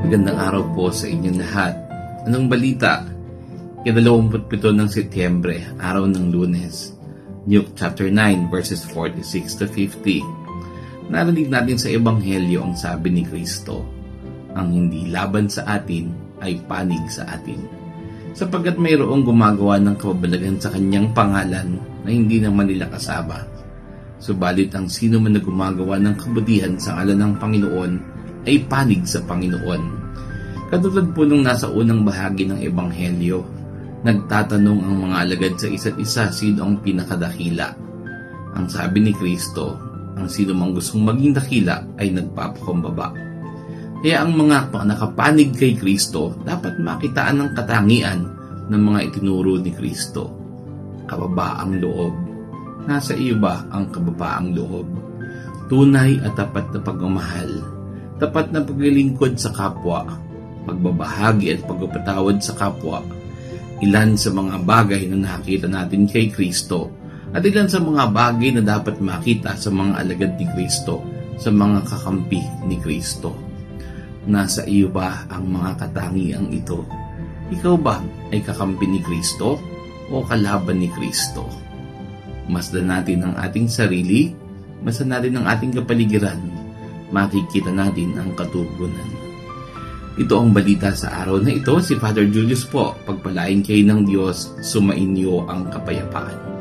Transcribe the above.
Magandang araw po sa inyong lahat. Anong balita? Ika-27 ng Setyembre, araw ng Lunes. Luke chapter 9 verses 46 to 50. Narinig natin sa Ebanghelyo ang sabi ni Kristo, ang hindi laban sa atin ay panig sa atin. Sapagkat mayroong gumagawa ng kababalagan sa kanyang pangalan na hindi naman nila kasama. Subalit ang sino man na gumagawa ng kabutihan sa ngalan ng Panginoon ay panig sa Panginoon. Katulad po nung nasa unang bahagi ng Ebanghelyo, nagtatanong ang mga alagad sa isa't isa sino ang pinakadakila. Ang sabi ni Kristo, ang sino mang gustong maging dakila ay nagpapakumbaba. Kaya ang mga nakapanig kay Kristo dapat makitaan ng katangian ng mga itinuro ni Kristo. Kababaang loob. Nasa iyo ba ang kababaang loob? Tunay at tapat na pagmamahal, tapat na paglilingkod sa kapwa, pagbabahagi at pagpapatawad sa kapwa. Ilan sa mga bagay na nakita natin kay Kristo at ilan sa mga bagay na dapat makita sa mga alagad ni Kristo, sa mga kakampi ni Kristo. Nasa iyo ba ang mga katangiang ito? Ikaw ba ay kakampi ni Kristo o kalaban ni Kristo? Masdan natin ang ating sarili, masdan natin ang ating kapaligiran, makikita natin ang katugunan. Ito ang balita sa araw na ito. Si Father Julius po, pagpalain kayo ng Diyos, sumainyo ang kapayapaan.